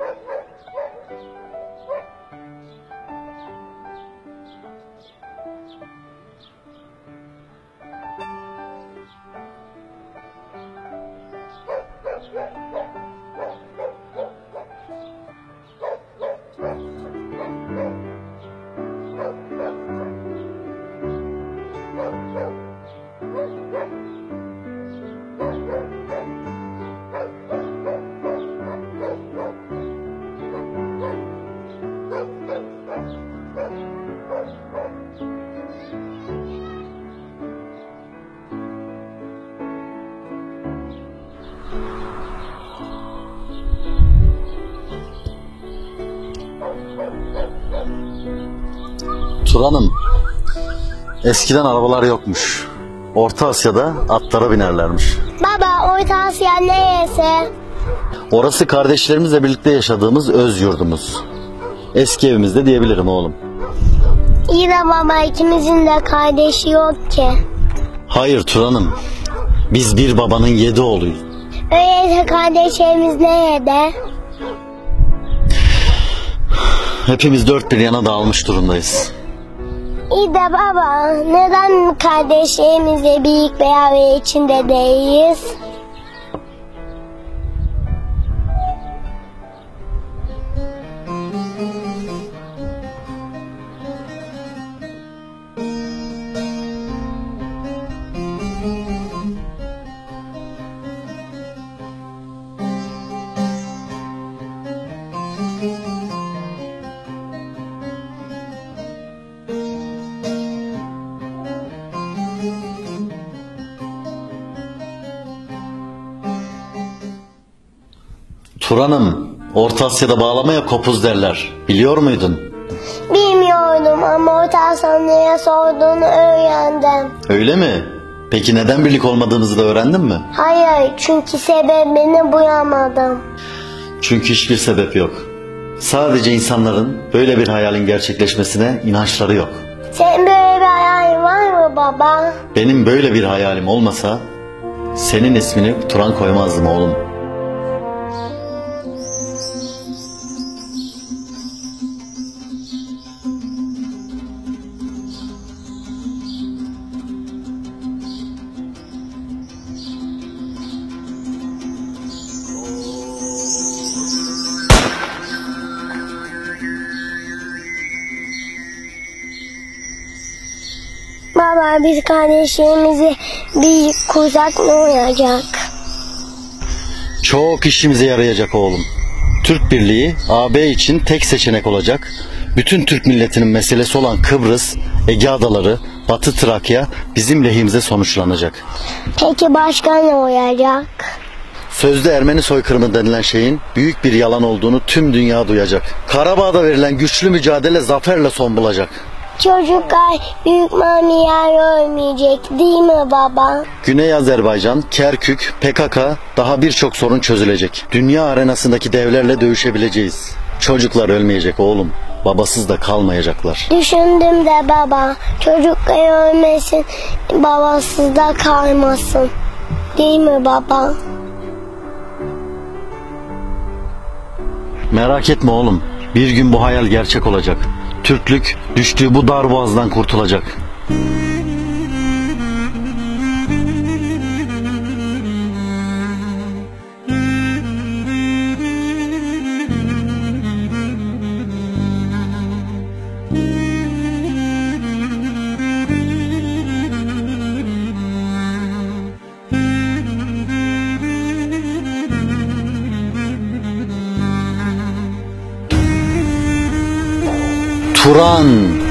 Turan'ım, eskiden arabalar yokmuş. Orta Asya'da atlara binerlermiş. Baba, Orta Asya neresi? Orası kardeşlerimizle birlikte yaşadığımız öz yurdumuz. Eski evimizde diyebilirim oğlum. İyi de baba, ikimizin de kardeşi yok ki. Hayır Turan'ım, biz bir babanın 7 oğluyuz. Öyleyse kardeşlerimiz nerede? Hepimiz dört bir yana dağılmış durumdayız. İyi de baba, neden kardeşlerimizle büyük bir aile içinde değiliz? Turan'ım, Orta Asya'da bağlamaya kopuz derler. Biliyor muydun? Bilmiyordum ama Orta Asya'nın neye sorduğunu öğrendim. Öyle mi? Peki neden birlik olmadığımızı da öğrendin mi? Hayır, çünkü sebebini bulamadım. Çünkü hiçbir sebep yok. Sadece insanların böyle bir hayalin gerçekleşmesine inançları yok. Senin böyle bir hayalin var mı baba? Benim böyle bir hayalim olmasa senin ismini Turan koymazdım oğlum. Baba, biz kardeşlerimizi bir kursak ne olacak? Çok işimize yarayacak oğlum. Türk Birliği AB için tek seçenek olacak. Bütün Türk milletinin meselesi olan Kıbrıs, Ege Adaları, Batı Trakya bizim lehimize sonuçlanacak. Peki başka ne olacak? Sözde Ermeni soykırımı denilen şeyin büyük bir yalan olduğunu tüm dünya duyacak. Karabağ'da verilen güçlü mücadele zaferle son bulacak. Çocuklar büyük mamiler ölmeyecek değil mi baba? Güney Azerbaycan, Kerkük, PKK, daha birçok sorun çözülecek. Dünya arenasındaki devlerle dövüşebileceğiz. Çocuklar ölmeyecek oğlum. Babasız da kalmayacaklar. Düşündüm de baba, çocuklar ölmesin, babasız da kalmasın. Değil mi baba? Merak etme oğlum. Bir gün bu hayal gerçek olacak. Türklük düştüğü bu dar boğazdan kurtulacak. Turan!